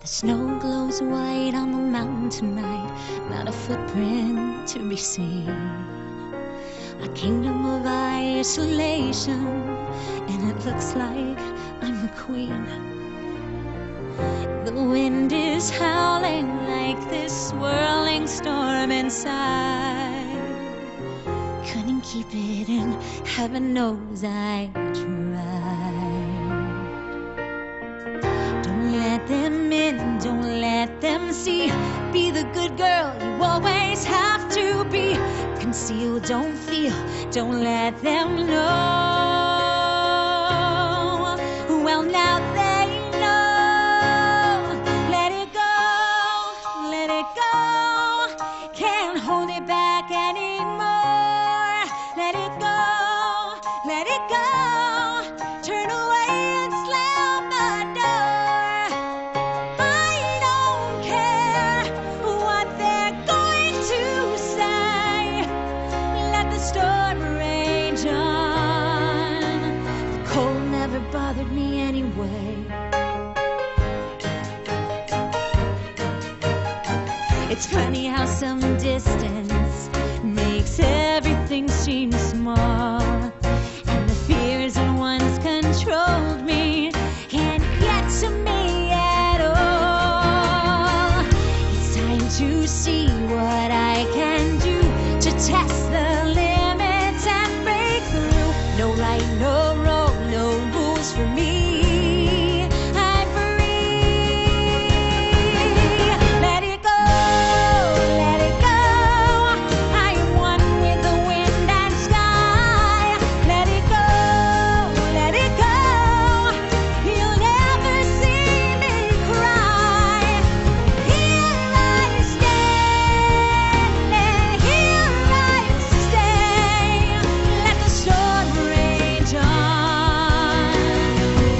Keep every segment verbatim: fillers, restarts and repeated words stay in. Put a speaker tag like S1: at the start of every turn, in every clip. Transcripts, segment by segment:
S1: The snow glows white on the mountain tonight, not a footprint to be seen. A kingdom of isolation, and it looks like I'm the queen. The wind is howling like this swirling storm inside. Couldn't keep it in, heaven knows I tried. Don't let them in, don't let them see. Be the good girl you always have to be. Conceal, don't feel, don't let them know. Well, now they know. Let it go, let it go. Can't hold it back anymore. Let it go, let it go. Turn away and slam the door. I don't care what they're going to say. Let the storm rage on. The cold never bothered me anyway. It's funny how some distance makes everything seem small, and the fears that once controlled me can't get to me at all. It's time to see what I can do to test the limits and break through. No right, no wrong, no rules for me. I'm free. Let it go, let it go. I am one with the wind and sky. Let it go, let it go. You'll never see me cry. Here I stand, here I stay. Let the storm rage on.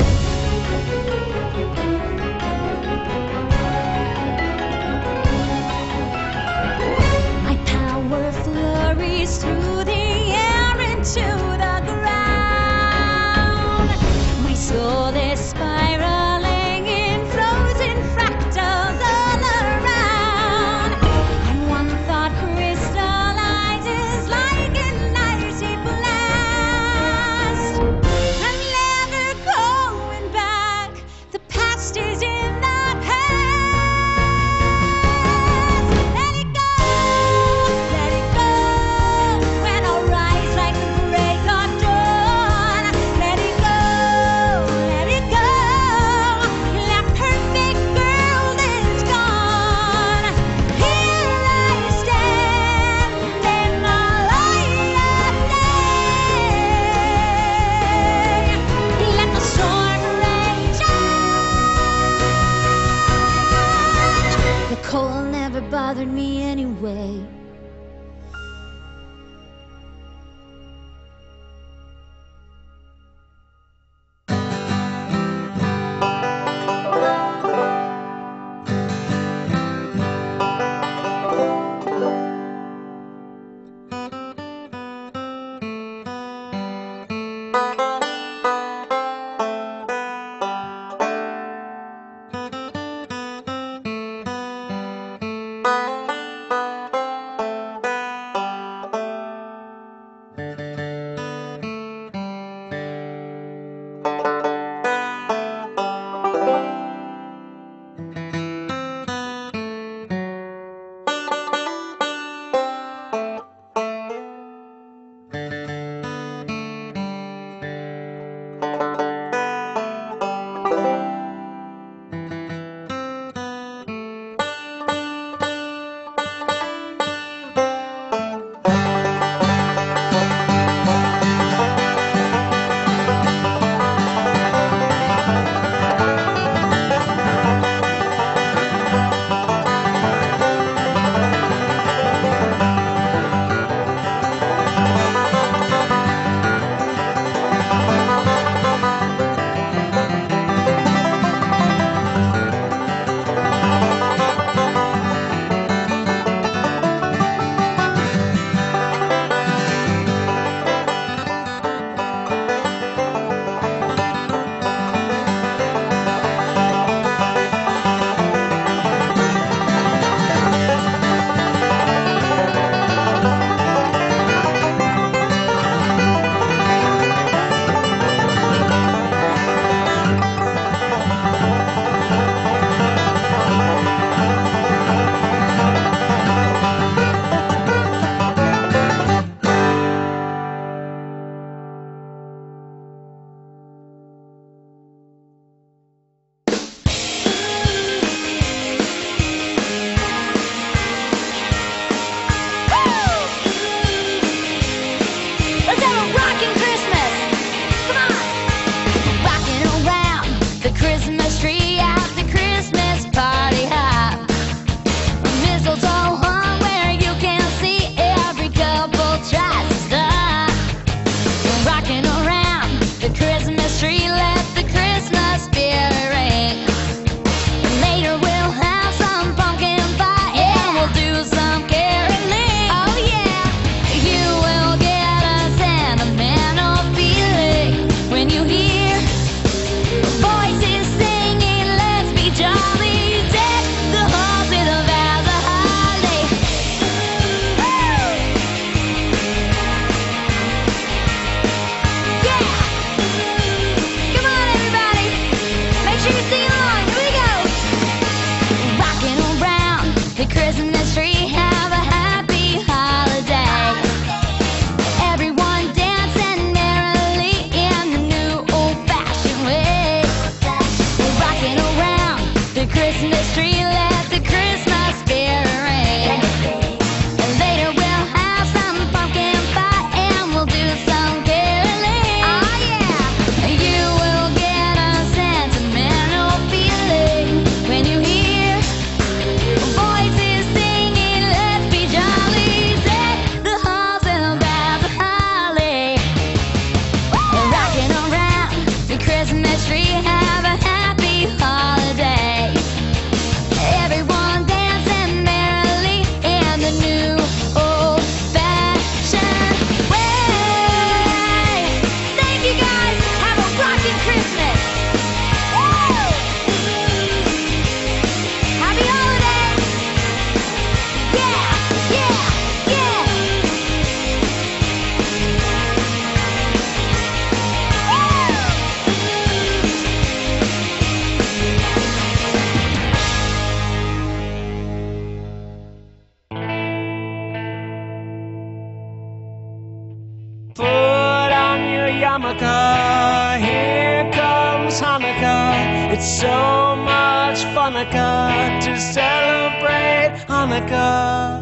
S2: yarmulke. Here comes Hanukkah. It's so much funica to celebrate Hanukkah.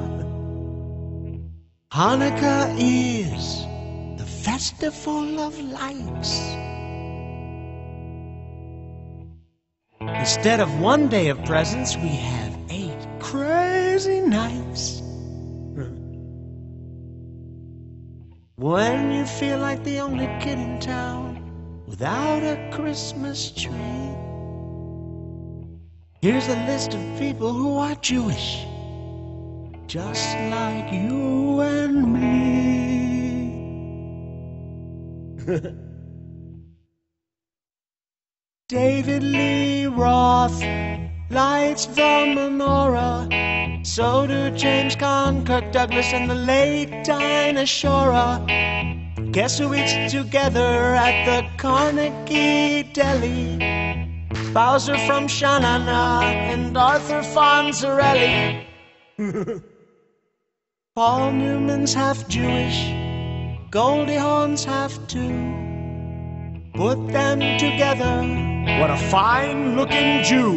S2: Hanukkah is the festival of lights. Instead of one day of presents, we have eight crazy nights. When you feel like the only kid in town without a Christmas tree, here's a list of people who are Jewish, just like you and me. David Lee Roth lights the menorah. So do James Caan, Kirk Douglas, and the late Dinah Shore. Guess who eats together at the Carnegie Deli? Bowser from Sha-Na-Na and Arthur Fonzarelli. Paul Newman's half Jewish, Goldie Hawn's half too. Put them together, what a fine-looking Jew.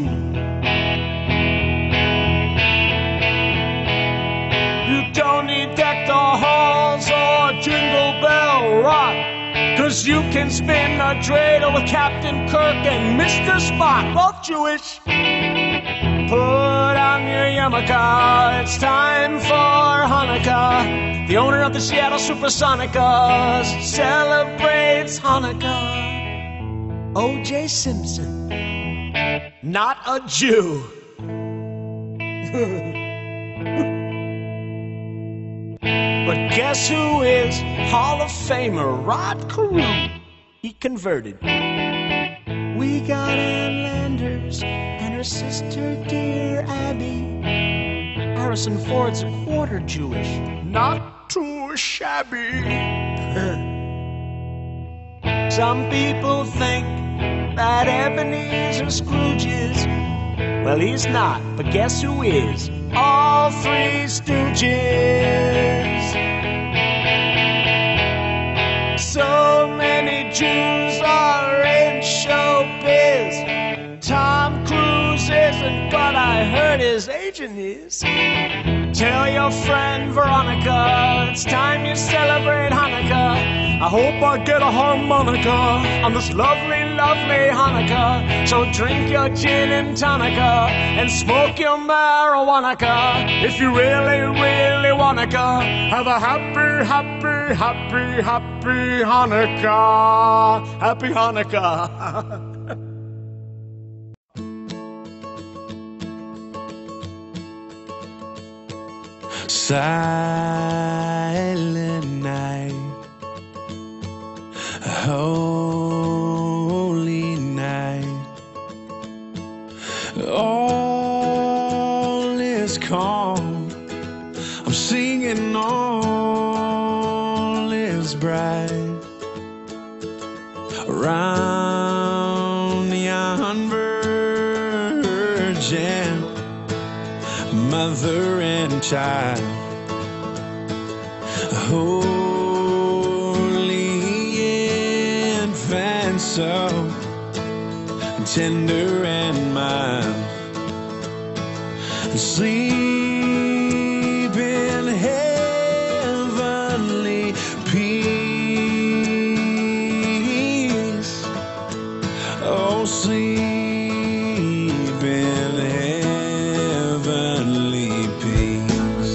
S2: You don't need deck the halls or jingle bell rock, 'cause you can spin a dreidel with Captain Kirk and Mister Spock, both Jewish. Put on your yarmulke, it's time for Hanukkah. The owner of the Seattle Supersonicas celebrates Hanukkah. O J Simpson, not a Jew. But guess who is Hall of Famer Rod Carew? He converted. We got Ann Landers and her sister, dear Abby. Harrison Ford's a quarter Jewish, not too shabby. Some people think that Ebenezer Scrooge is. Well, he's not, but guess who is? All Three Stooges. So many Jews are in showbiz. Tom Cruise isn't, but I heard his agent is. Tell your friend Veronica, it's time you celebrate Hanukkah. I hope I get a harmonica on this lovely, lovely Hanukkah. So drink your gin and tonica and smoke your marijuana if you really, really wanna go. Have a happy, happy, happy, happy Hanukkah. Happy Hanukkah. Silent night, holy night, all is calm. I'm singing, all is bright around yon virgin, mother and child. Holy infant, so tender and mild, sleep in heavenly peace. Oh, sleep in heavenly peace.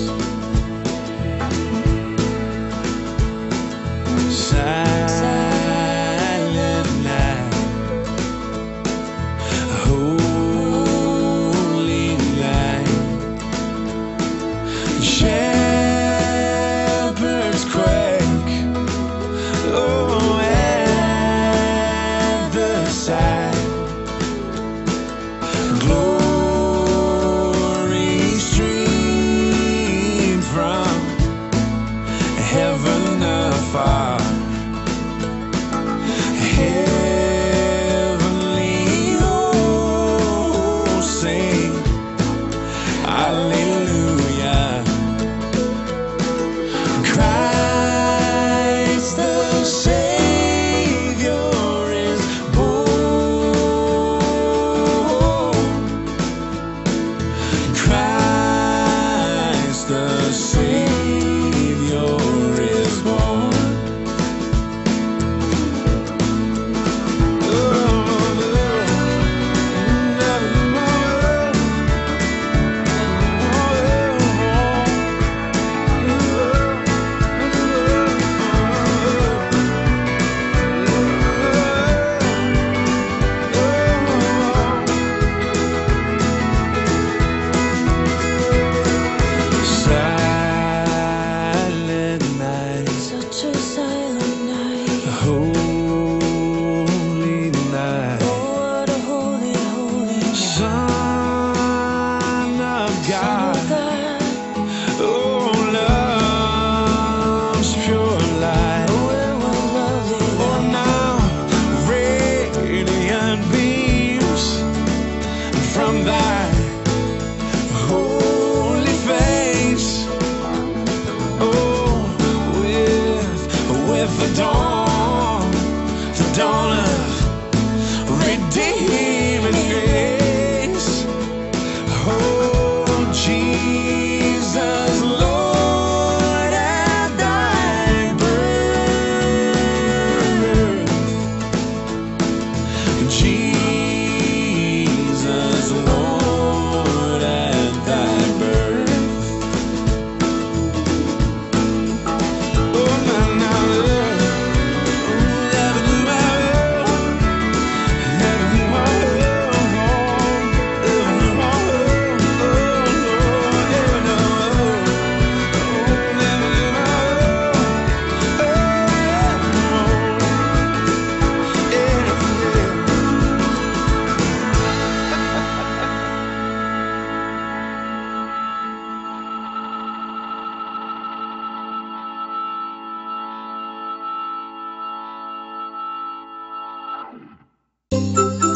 S2: Silent night, holy light, with the dawn, the dawn of redeeming grace. Oh, Jesus, Lord, at thy birth. Jesus, Lord, at thy birth. Oh, now, now, never knew my love, never knew my love, never knew my love, oh, never knew, oh, never knew my love, oh, yeah, yeah.